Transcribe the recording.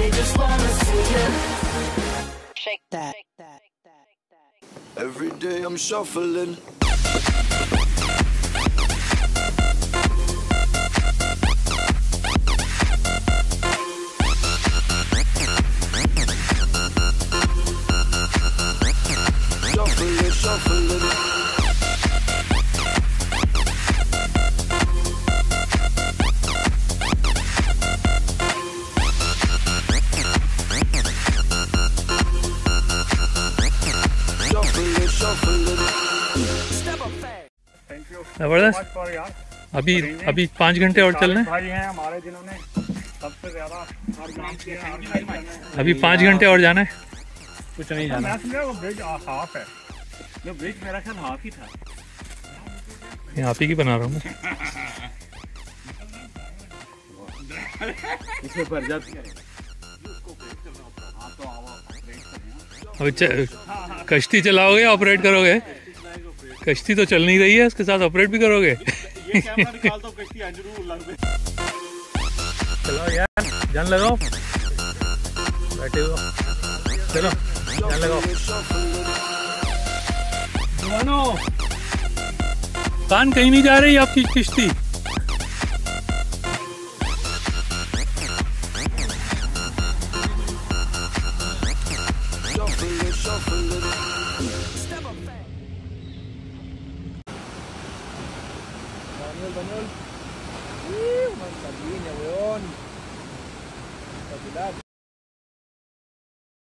Shake that. Every day I'm shuffling. Shuffling. जबरदस्त। अभी 5 घंटे और चलने भाई हैं हमारे जिन्होंने सबसे ज्यादा अभी 5 घंटे और जाना है। कुछ नहीं जाना। मैं समझा वो ब्रिज हाफ है, जो ब्रिज मेरा ख्याल हाफ ही था। यहाँ आप ही की बना रहा हूँ मैं। अभी कश्ती चलाओगे ऑपरेट करोगे? कश्ती तो चल नहीं रही है, उसके साथ ऑपरेट भी करोगे? ये कैमरा निकाल दो, कश्ती जरूर लग गई। चलो यार जान लगाओ, बैठे हो चलो जान लगाओ। कान कहीं नहीं जा रही आपकी किश्ती।